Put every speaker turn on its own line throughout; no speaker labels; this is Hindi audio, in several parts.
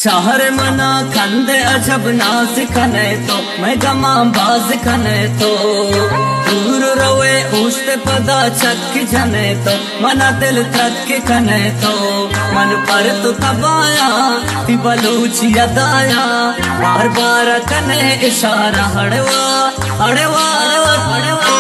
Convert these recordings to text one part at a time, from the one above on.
चाहर मना खंदे अजब नाज खने तो मैं गमा बाज खने तो दूर रोए उष्ट पदा चक जने तो मना दिल तक खने तो मन पर तो तबाया ती बलूच यदाया बार बार कने इशारा हड़वा हड़वा हड़वा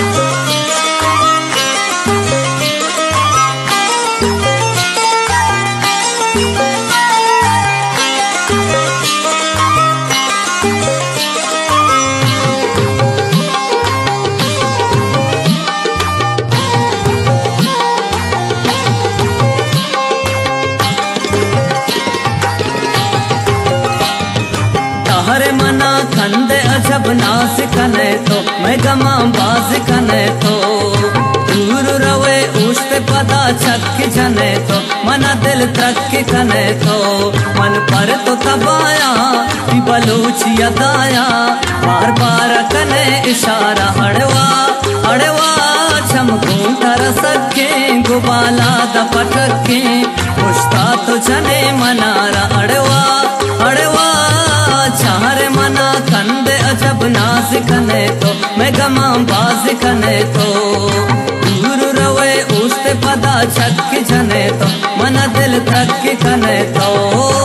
हरे मना खंदे अजब नाज खने तो मैं गमा बाज खने तो दूर रवे उष्ट पदा चक जने तो मना दिल तक खने तो मन पर तो तबाया बलूच यदाया बार बार कने इशारा हड़वा हड़वा चमकूं तर सके गुबाला दपटके पुछता तो जने मनारा हड़वा हड़वा चाहरे मना खंदे अजब नाज खने तो मैं गमा बाज खने तो दूर रवे उष्ट पदा चक जने तो मना दिल तक खने तो